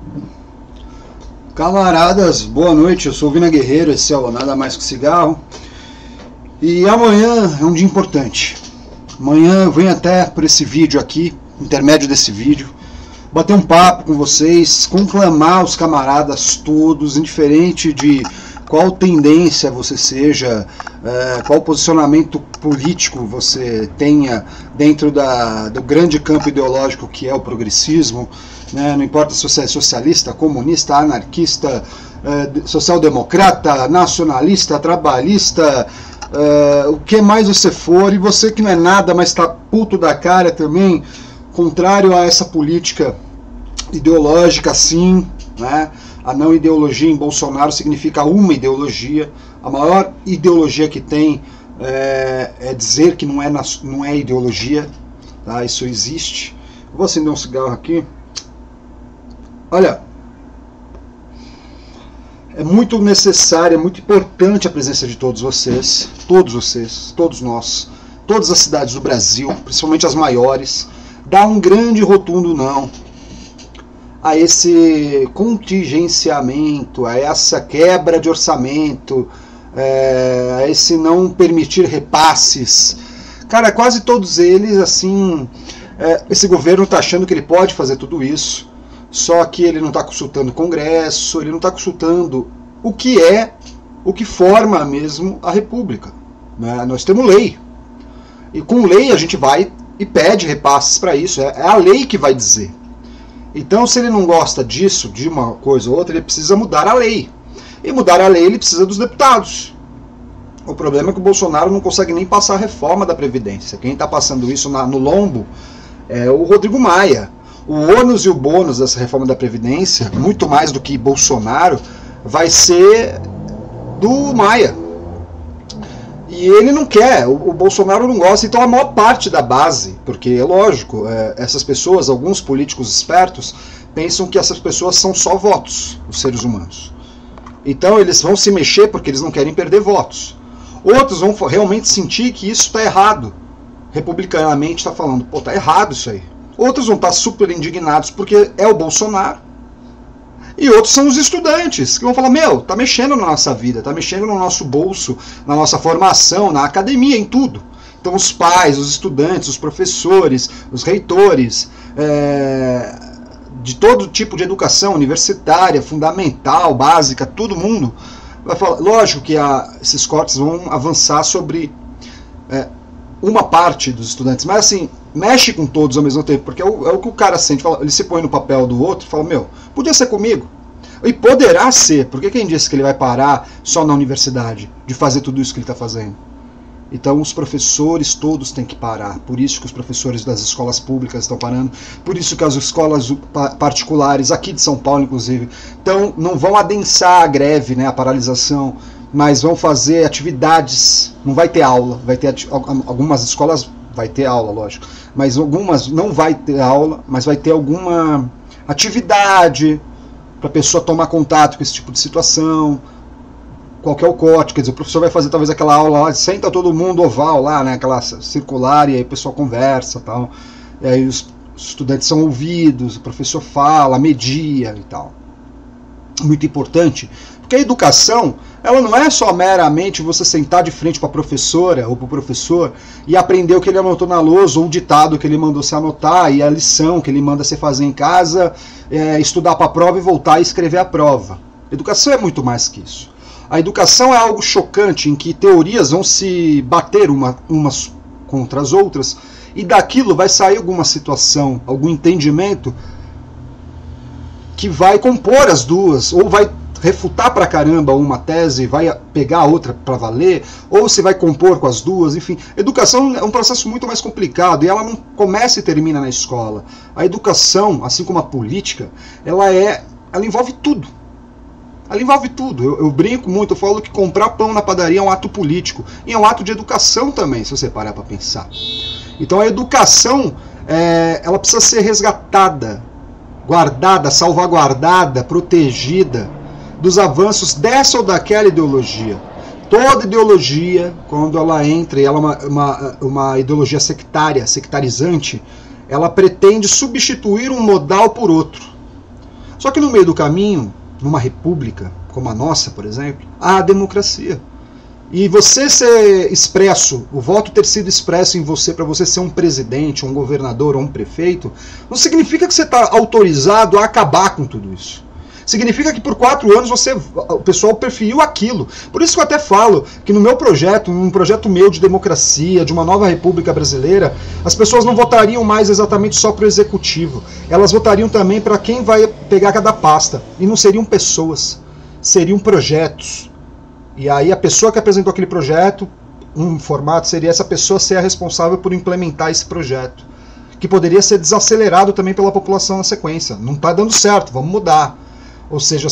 Camaradas, boa noite, eu sou o Vina Guerreiro, esse é o Nada Mais Que Cigarro. E amanhã é um dia importante. Amanhã eu venho até por esse vídeo aqui, intermédio desse vídeo, bater um papo com vocês, conclamar os camaradas todos, indiferente de qual tendência você seja, qual posicionamento político você tenha dentro do grande campo ideológico que é o progressismo, né? Não importa se você é socialista, comunista, anarquista, social-democrata, nacionalista, trabalhista, o que mais você for, e você que não é nada, mas está puto da cara também, contrário a essa política ideológica, sim, né? A não ideologia em Bolsonaro significa uma ideologia. A maior ideologia que tem é dizer que não é ideologia, tá? Isso existe. Vou acender um cigarro aqui. Olha, é muito necessária, é muito importante a presença de todos vocês, todos nós, todas as cidades do Brasil, principalmente as maiores, dá um grande rotundo não a esse contingenciamento, a essa quebra de orçamento, a esse não permitir repasses. Cara, quase todos eles, assim, esse governo está achando que ele pode fazer tudo isso, só que ele não está consultando o Congresso, ele não está consultando o que forma mesmo a República, né? Nós temos lei, e com lei a gente vai e pede repasses para isso, é a lei que vai dizer. Então, se ele não gosta disso, de uma coisa ou outra, ele precisa mudar a lei. E mudar a lei, ele precisa dos deputados. O problema é que o Bolsonaro não consegue nem passar a reforma da Previdência. Quem está passando isso no lombo é o Rodrigo Maia. O ônus e o bônus dessa reforma da Previdência, muito mais do que Bolsonaro, vai ser do Maia. E ele não quer, o Bolsonaro não gosta, então a maior parte da base, porque é lógico, essas pessoas, alguns políticos espertos, pensam que essas pessoas são só votos, os seres humanos. Então eles vão se mexer porque eles não querem perder votos. Outros vão realmente sentir que isso está errado. Republicanamente está falando, pô, tá errado isso aí. Outros vão estar super indignados porque é o Bolsonaro. E outros são os estudantes, que vão falar, meu, tá mexendo na nossa vida, tá mexendo no nosso bolso, na nossa formação, na academia, em tudo. Então os pais, os estudantes, os professores, os reitores, de todo tipo de educação, universitária, fundamental, básica, todo mundo vai falar. Lógico que esses cortes vão avançar sobre uma parte dos estudantes, mas assim, mexe com todos ao mesmo tempo, porque é o que o cara sente, ele se põe no papel do outro e fala, meu, podia ser comigo, e poderá ser, porque quem disse que ele vai parar só na universidade de fazer tudo isso que ele está fazendo? Então os professores todos têm que parar, por isso que os professores das escolas públicas estão parando, por isso que as escolas particulares, aqui de São Paulo inclusive, então não vão adensar a greve, né, a paralisação, mas vão fazer atividades, não vai ter aula, vai ter algumas escolas vai ter aula, lógico, mas algumas não vai ter aula, mas vai ter alguma atividade para a pessoa tomar contato com esse tipo de situação. Qual que é o corte? Quer dizer, o professor vai fazer talvez aquela aula lá, senta todo mundo oval lá, né, aquela circular, e aí o pessoal conversa, tal, e aí os estudantes são ouvidos, o professor fala, media e tal. Muito importante, porque a educação, ela não é só meramente você sentar de frente para a professora ou para o professor e aprender o que ele anotou na lousa, ou o ditado que ele mandou você anotar, e a lição que ele manda você fazer em casa, estudar para a prova e voltar e escrever a prova. Educação é muito mais que isso. A educação é algo chocante, em que teorias vão se bater umas contra as outras, e daquilo vai sair alguma situação, algum entendimento que vai compor as duas, ou vai refutar pra caramba uma tese e vai pegar a outra para valer, ou se vai compor com as duas, enfim. Educação é um processo muito mais complicado, e ela não começa e termina na escola. A educação, assim como a política, ela envolve tudo. Ela envolve tudo. Eu brinco muito, eu falo que comprar pão na padaria é um ato político, e é um ato de educação também, se você parar para pensar. Então a educação, ela precisa ser resgatada, guardada, salvaguardada, protegida dos avanços dessa ou daquela ideologia. Toda ideologia, quando ela entra, e ela é uma ideologia sectarizante, ela pretende substituir um modal por outro. Só que no meio do caminho, numa república como a nossa, por exemplo, há a democracia. E você ser expresso, o voto ter sido expresso em você para você ser um presidente, um governador ou um prefeito, não significa que você está autorizado a acabar com tudo isso. Significa que por 4 anos o pessoal preferiu aquilo. Por isso que eu até falo que no meu projeto, um projeto meu de democracia, de uma nova república brasileira, as pessoas não votariam mais exatamente só para o executivo. Elas votariam também para quem vai pegar cada pasta. E não seriam pessoas, seriam projetos. E aí a pessoa que apresentou aquele projeto, um formato seria essa pessoa ser a responsável por implementar esse projeto. Que poderia ser desacelerado também pela população na sequência. Não está dando certo, vamos mudar. Ou seja,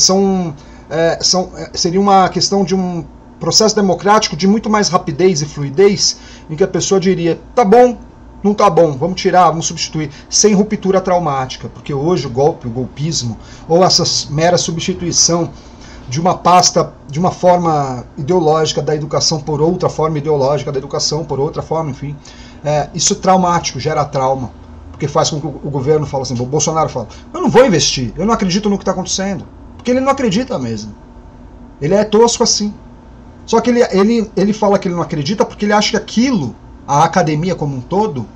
seria uma questão de um processo democrático de muito mais rapidez e fluidez, em que a pessoa diria, tá bom, não tá bom, vamos tirar, vamos substituir, sem ruptura traumática, porque hoje o golpismo, ou essa mera substituição de uma pasta, de uma forma ideológica da educação por outra forma ideológica da educação, por outra forma, enfim, isso é traumático, gera trauma. Porque faz com que o governo fale assim, o Bolsonaro fala, eu não vou investir, eu não acredito no que está acontecendo. Porque ele não acredita mesmo. Ele é tosco assim. Só que ele fala que ele não acredita porque ele acha que aquilo, a academia como um todo,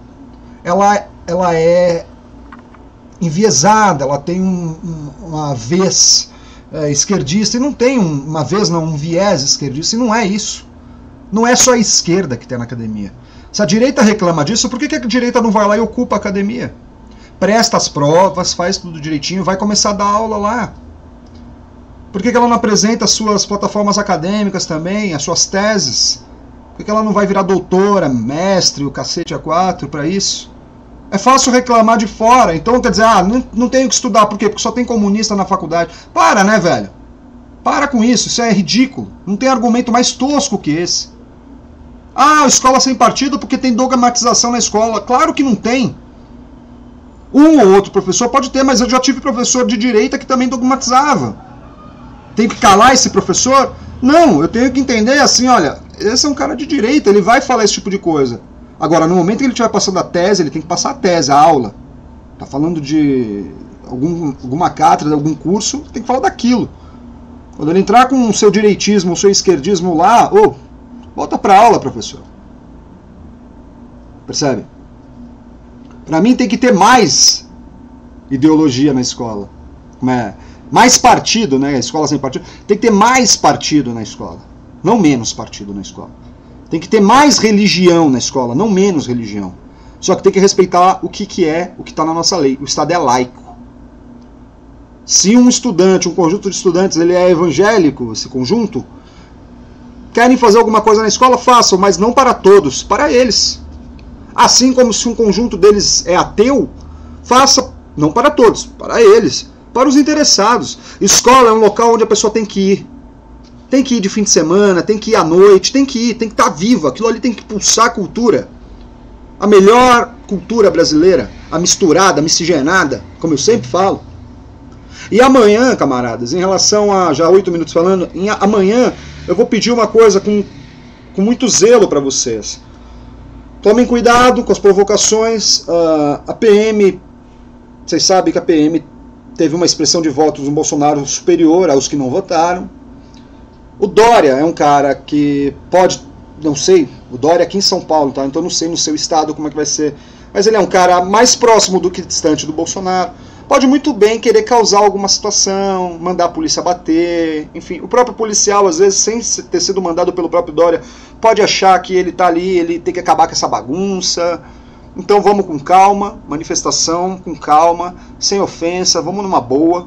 ela é enviesada, ela tem uma vez esquerdista, e não tem um viés esquerdista, e não é isso. Não é só a esquerda que tem na academia. Se a direita reclama disso, por que a direita não vai lá e ocupa a academia? Presta as provas, faz tudo direitinho, vai começar a dar aula lá. Por que ela não apresenta as suas plataformas acadêmicas também, as suas teses? Por que ela não vai virar doutora, mestre, o cacete A4 para isso? É fácil reclamar de fora, então quer dizer, não tenho que estudar, por quê? Porque só tem comunista na faculdade. Para, né, velho? Para com isso é ridículo. Não tem argumento mais tosco que esse. Escola sem partido porque tem dogmatização na escola. Claro que não tem. Um ou outro professor pode ter, mas eu já tive professor de direita que também dogmatizava. Tenho que calar esse professor? Não, eu tenho que entender assim, olha, esse é um cara de direita, ele vai falar esse tipo de coisa. Agora, no momento que ele estiver passando a tese, ele tem que passar a tese, a aula. Tá falando de alguma cátedra, algum curso, tem que falar daquilo. Quando ele entrar com o seu direitismo, o seu esquerdismo lá, volta para aula, professor. Percebe? Para mim tem que ter mais ideologia na escola. Mais partido, né? Escola sem partido. Tem que ter mais partido na escola. Não menos partido na escola. Tem que ter mais religião na escola, não menos religião. Só que tem que respeitar o que está na nossa lei. O Estado é laico. Se um estudante, um conjunto de estudantes, ele é evangélico, esse conjunto, querem fazer alguma coisa na escola, façam, mas não para todos, para eles. Assim como se um conjunto deles é ateu, faça, não para todos, para eles, para os interessados. Escola é um local onde a pessoa tem que ir. Tem que ir de fim de semana, tem que ir à noite, tem que estar vivo, aquilo ali tem que pulsar a cultura. A melhor cultura brasileira, a misturada, a miscigenada, como eu sempre falo. E amanhã, camaradas, em relação a, já 8 minutos falando, amanhã eu vou pedir uma coisa com muito zelo para vocês. Tomem cuidado com as provocações. A PM, vocês sabem que a PM teve uma expressão de votos do Bolsonaro superior aos que não votaram. O Dória é um cara que pode, não sei, o Dória aqui em São Paulo, tá? Então não sei no seu estado como é que vai ser, mas ele é um cara mais próximo do que distante do Bolsonaro. Pode muito bem querer causar alguma situação, mandar a polícia bater, enfim, o próprio policial, às vezes, sem ter sido mandado pelo próprio Dória, pode achar que ele tá ali, ele tem que acabar com essa bagunça. Então vamos com calma, manifestação com calma, sem ofensa, vamos numa boa.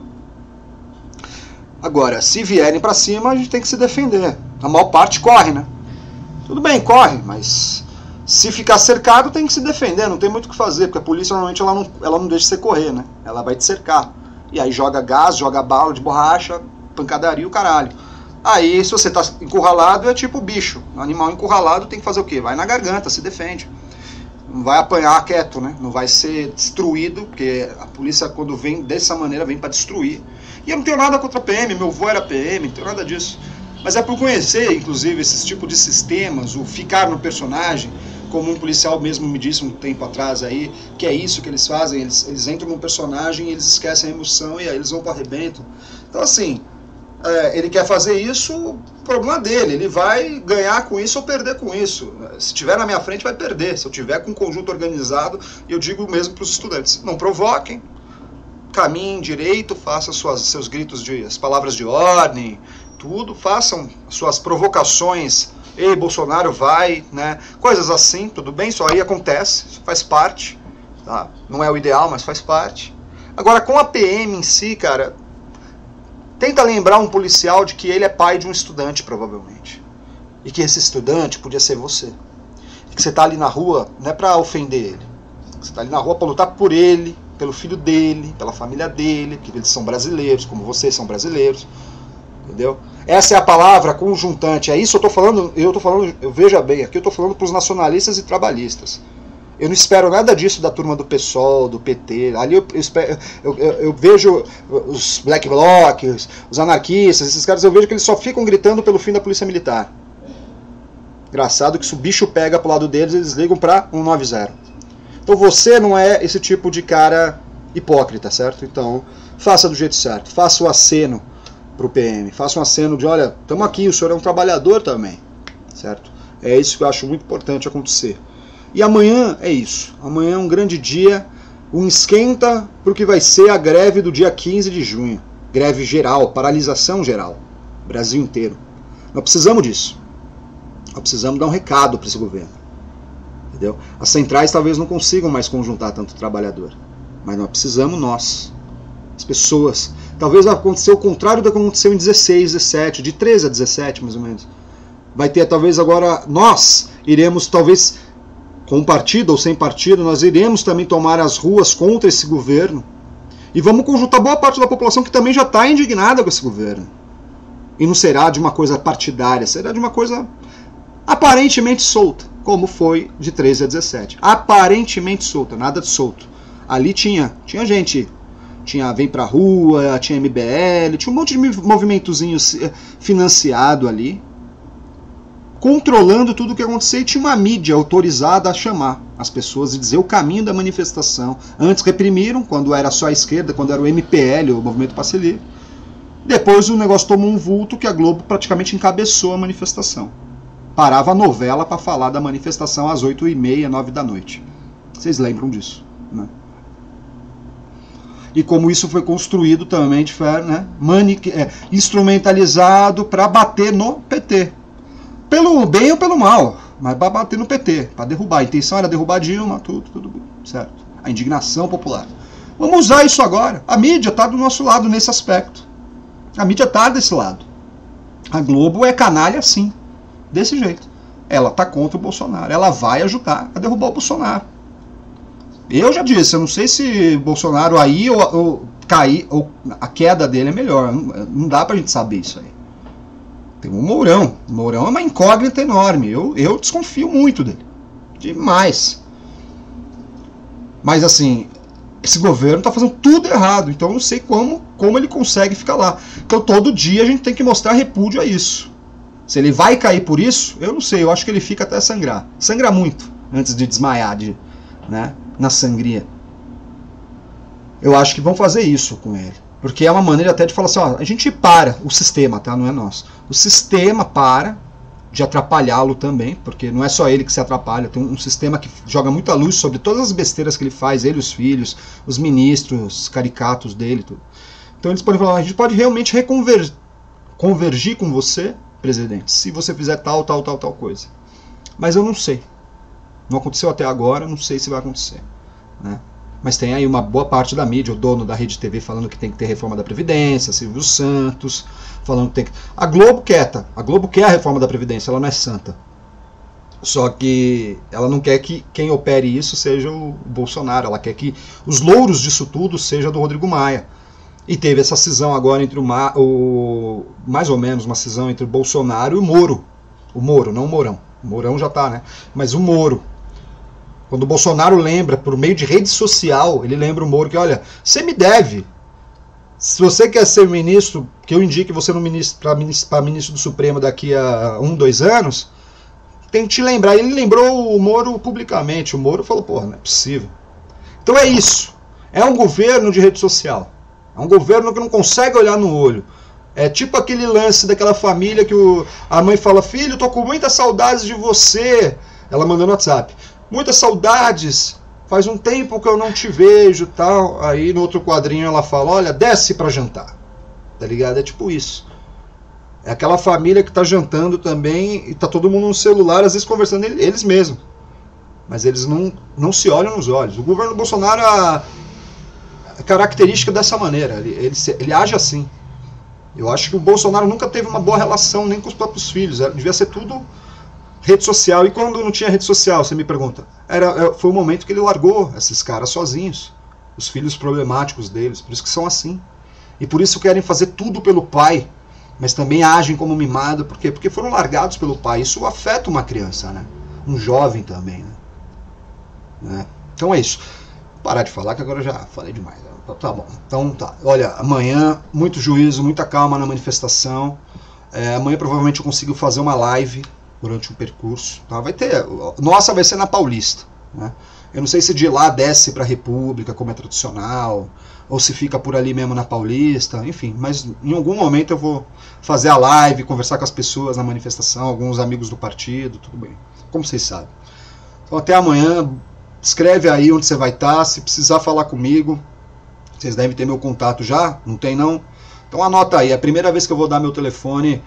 Agora, se vierem pra cima, a gente tem que se defender. A maior parte corre, né? Tudo bem, corre, mas se ficar cercado, tem que se defender, não tem muito o que fazer, porque a polícia normalmente ela não deixa você correr, né? Ela vai te cercar. E aí joga gás, joga bala de borracha, pancadaria e o caralho. Aí, se você tá encurralado, é tipo bicho. O animal encurralado tem que fazer o quê? Vai na garganta, se defende. Não vai apanhar quieto, né? Não vai ser destruído, porque a polícia, quando vem dessa maneira, vem pra destruir. E eu não tenho nada contra a PM, meu avô era PM, não tenho nada disso. Mas é por conhecer, inclusive, esses tipos de sistemas, o ficar no personagem, como um policial mesmo me disse um tempo atrás aí, que é isso que eles fazem, eles entram num personagem e eles esquecem a emoção e aí eles vão para arrebento. Então assim, ele quer fazer isso, o problema dele, ele vai ganhar com isso ou perder com isso. Se tiver na minha frente vai perder, se eu tiver com um conjunto organizado, eu digo mesmo para os estudantes, não provoquem, caminhem direito, façam seus gritos, as palavras de ordem, tudo, façam suas provocações, ei, Bolsonaro vai, né? Coisas assim, tudo bem, isso aí acontece, isso faz parte, tá? Não é o ideal, mas faz parte. Agora, com a PM em si, cara, tenta lembrar um policial de que ele é pai de um estudante, provavelmente. E que esse estudante podia ser você. E que você tá ali na rua, não é pra ofender ele. Você tá ali na rua pra lutar por ele, pelo filho dele, pela família dele, que eles são brasileiros, como vocês são brasileiros. Entendeu? Essa é a palavra conjuntante. É isso eu tô falando, veja bem, aqui eu tô falando pros nacionalistas e trabalhistas. Eu não espero nada disso da turma do PSOL, do PT. Ali eu vejo os black blocs, os anarquistas, esses caras, eu vejo que eles só ficam gritando pelo fim da polícia militar. Engraçado que se o bicho pega pro lado deles, eles ligam pra 190. Então você não é esse tipo de cara hipócrita, certo? Então faça do jeito certo, faça o aceno pro PM, faça um aceno de, olha, estamos aqui, o senhor é um trabalhador também, certo? É isso que eu acho muito importante acontecer. E amanhã é isso, amanhã é um grande dia, um esquenta para o que vai ser a greve do dia 15 de junho, greve geral, paralisação geral, Brasil inteiro. Nós precisamos disso, nós precisamos dar um recado para esse governo, entendeu? As centrais talvez não consigam mais conjuntar tanto trabalhador, mas nós precisamos nós, as pessoas. Talvez vai acontecer o contrário do que aconteceu em 16, 17, de 13 a 17 mais ou menos. Vai ter talvez agora, nós iremos talvez, com partido ou sem partido, nós iremos também tomar as ruas contra esse governo e vamos conjuntar boa parte da população que também já está indignada com esse governo. E não será de uma coisa partidária, será de uma coisa aparentemente solta, como foi de 13 a 17. Aparentemente solta, nada de solto. Ali tinha gente, tinha Vem Pra Rua, tinha MBL, tinha um monte de movimentozinhos financiado ali, controlando tudo o que acontecia, e tinha uma mídia autorizada a chamar as pessoas e dizer o caminho da manifestação. Antes reprimiram, quando era só a esquerda, quando era o MPL, o Movimento Passe Livre. Depois o negócio tomou um vulto que a Globo praticamente encabeçou a manifestação. Parava a novela para falar da manifestação às 8h30, 9 da noite. Vocês lembram disso, né? E como isso foi construído também de forma, né, instrumentalizado para bater no PT. Pelo bem ou pelo mal, mas para bater no PT, para derrubar. A intenção era derrubar Dilma, tudo certo. A indignação popular. Vamos usar isso agora. A mídia está do nosso lado nesse aspecto. A mídia está desse lado. A Globo é canalha sim, desse jeito. Ela está contra o Bolsonaro. Ela vai ajudar a derrubar o Bolsonaro. Eu já disse, eu não sei se Bolsonaro aí ou cair, ou a queda dele é melhor. Não dá pra gente saber isso aí. Tem o Mourão. O Mourão é uma incógnita enorme. Eu desconfio muito dele. Demais. Mas assim, esse governo está fazendo tudo errado. Então eu não sei como ele consegue ficar lá. Então todo dia a gente tem que mostrar repúdio a isso. Se ele vai cair por isso, eu não sei. Eu acho que ele fica até sangrar. Sangra muito antes de desmaiar, né? Na sangria. Eu acho que vão fazer isso com ele. Porque é uma maneira até de falar assim, ó, a gente para, o sistema, tá? Não é nosso. O sistema para de atrapalhá-lo também, porque não é só ele que se atrapalha, tem um sistema que joga muita luz sobre todas as besteiras que ele faz, ele, os filhos, os ministros, os caricatos dele, tudo. Então eles podem falar, a gente pode realmente convergir com você, presidente, se você fizer tal coisa. Mas eu não sei. Não aconteceu até agora, não sei se vai acontecer, né? Mas tem aí uma boa parte da mídia, o dono da Rede TV falando que tem que ter reforma da Previdência, Silvio Santos, falando que tem que... A Globo quieta, a Globo quer a reforma da Previdência, ela não é santa. Só que ela não quer que quem opere isso seja o Bolsonaro, ela quer que os louros disso tudo seja do Rodrigo Maia. E teve essa cisão agora entre mais ou menos uma cisão entre o Bolsonaro e o Moro. O Moro, não o Mourão. O Mourão já tá, né? Mas o Moro. Quando o Bolsonaro lembra, por meio de rede social, ele lembra o Moro que, olha, você me deve. Se você quer ser ministro, que eu indique você para ministro do Supremo daqui a 1, 2 anos, tem que te lembrar. Ele lembrou o Moro publicamente. O Moro falou, porra, não é possível. Então é isso. É um governo de rede social. É um governo que não consegue olhar no olho. É tipo aquele lance daquela família que a mãe fala, filho, tô com muitas saudades de você. Ela mandou no WhatsApp. Muitas saudades. Faz um tempo que eu não te vejo, tal. Aí no outro quadrinho ela fala, olha, desce pra jantar. Tá ligado? É tipo isso. É aquela família que tá jantando também e tá todo mundo no celular, às vezes conversando eles mesmos. Mas eles não se olham nos olhos. O governo Bolsonaro é característica dessa maneira. Ele age assim. Eu acho que o Bolsonaro nunca teve uma boa relação nem com os próprios filhos. Devia ser tudo rede social. E quando não tinha rede social, você me pergunta? Foi o momento que ele largou esses caras sozinhos. Os filhos problemáticos deles. Por isso que são assim. E por isso querem fazer tudo pelo pai. Mas também agem como mimado. Por quê? Porque foram largados pelo pai. Isso afeta uma criança, né? Um jovem também, né? Então é isso. Vou parar de falar que agora eu já falei demais. Tá bom. Então tá. Olha, amanhã, muito juízo, muita calma na manifestação. Amanhã provavelmente eu consigo fazer uma live durante o percurso. Tá? Vai ter. Nossa, vai ser na Paulista. Né? Eu não sei se de lá desce para a República, como é tradicional, ou se fica por ali mesmo na Paulista, enfim. Mas em algum momento eu vou fazer a live, conversar com as pessoas na manifestação, alguns amigos do partido, tudo bem. Como vocês sabem. Então até amanhã. Escreve aí onde você vai estar. Se precisar falar comigo, vocês devem ter meu contato já. Não tem não? Então anota aí. É a primeira vez que eu vou dar meu telefone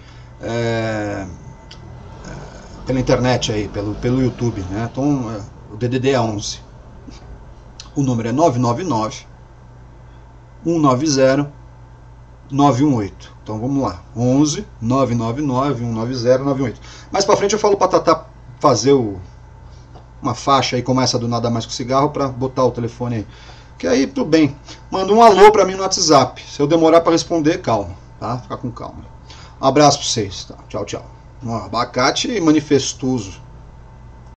pela internet aí, pelo YouTube, né? Então o DDD é 11. O número é 999 190 918. Então vamos lá. 11 999 190 918. Mais pra frente eu falo pra Tatá fazer uma faixa aí como essa do Nada Mais Com Cigarro pra botar o telefone aí. Que aí tudo bem. Manda um alô pra mim no WhatsApp. Se eu demorar pra responder, calma, tá? Fica com calma. Um abraço pra vocês, tá? Tchau, tchau. Abacate manifestoso.